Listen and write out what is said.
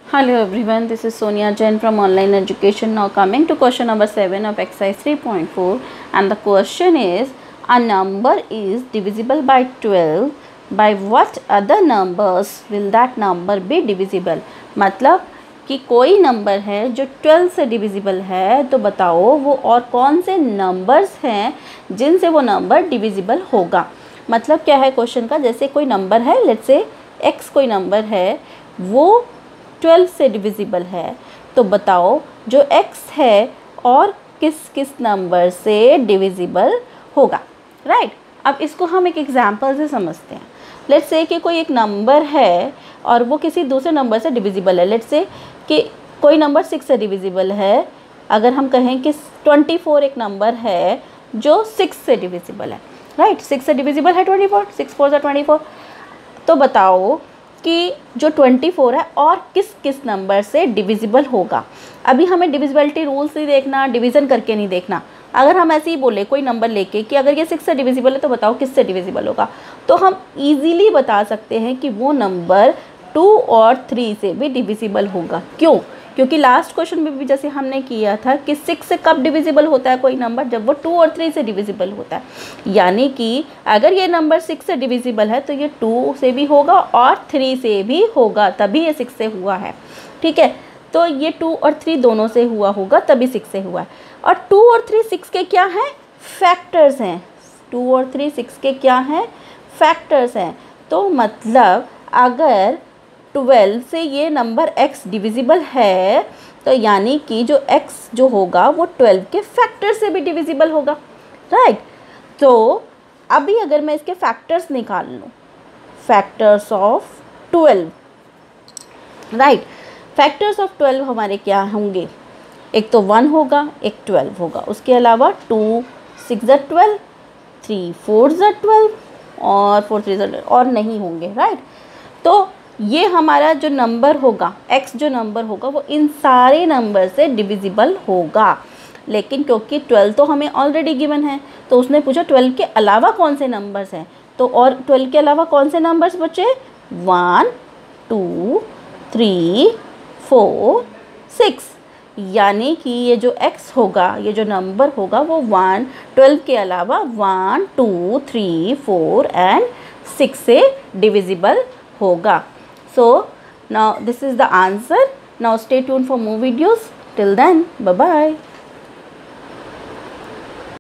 Hello everyone, this is Sonia Jain from Online Education. Now coming to question number 7 of exercise 3.4, and the question is, a number is divisible by 12, by what other numbers will that number be divisible? मतलब कि कोई number है जो 12 से divisible है, तो बताओ वो और कौन से नंबर्स हैं जिनसे वो नंबर डिविजिबल होगा। मतलब क्या है क्वेश्चन का, जैसे कोई नंबर है, लेट्स से x कोई नंबर है, वो 12 से डिविजिबल है, तो बताओ जो x है और किस किस नंबर से डिविजिबल होगा। राइट, अब इसको हम एक एग्जांपल से समझते हैं। लेट्स से कि कोई एक नंबर है और वो किसी दूसरे नंबर से डिविजिबल है। लेट्स से कि कोई नंबर 6 से डिविजिबल है। अगर हम कहें कि 24 एक नंबर है जो 6 से डिविजिबल है। राइट, 6 से डिविजिबल है 24, 6 4 जा 24। तो बताओ कि जो 24 है और किस किस नंबर से डिविजिबल होगा। अभी हमें डिविजिबिलिटी रूल्स नहीं देखना, डिवीज़न करके नहीं देखना। अगर हम ऐसे ही बोले कोई नंबर लेके कि अगर ये 6 से डिविजिबल है तो बताओ किस से डिविजिबल होगा, तो हम इजीली बता सकते हैं कि वो नंबर 2 और 3 से भी डिविजिबल होगा। क्यों? क्योंकि लास्ट क्वेश्चन में भी जैसे हमने किया था कि 6 से कब डिविजिबल होता है कोई नंबर, जब वो 2 और 3 से डिविजिबल होता है। यानी कि अगर ये नंबर 6 से डिविजिबल है तो ये 2 से भी होगा और 3 से भी होगा, तभी ये 6 से हुआ है। ठीक है, तो ये 2 और 3 दोनों से हुआ होगा, तभी 6 से हुआ है। और 2 और 3 6 के क्या हैं? फैक्टर्स हैं। 2 और 3 6 के क्या हैं? फैक्टर्स हैं। तो मतलब अगर 12 से ये नंबर x डिविजिबल है, तो यानी कि जो x जो होगा वो 12 के फैक्टर से भी डिविजिबल होगा। राइट, तो अभी अगर मैं इसके फैक्टर्स निकाल लूँ, factors of 12, right, factors of 12 हमारे क्या होंगे? एक तो 1 होगा, एक 12 होगा, उसके अलावा 2 6 जा 12, 3 4 जा 12 और 4 3 जा 12 और नहीं होंगे। राइट, तो ये हमारा जो नंबर होगा, x जो नंबर होगा वो इन सारे नंबर से डिविजिबल होगा। लेकिन क्योंकि 12 तो हमें ऑलरेडी गिवन है, तो उसने पूछा 12 के अलावा कौन से नंबर्स हैं, तो और 12 के अलावा कौन से नंबर्स बचे? 1 2 3 4 6। यानी कि ये जो x होगा, ये जो नंबर होगा वो 12 के अलावा 1 2 3 4 एंड 6 से डिविजिबल होगा। So now this is the answer. Now stay tuned for more videos. Till then, bye bye.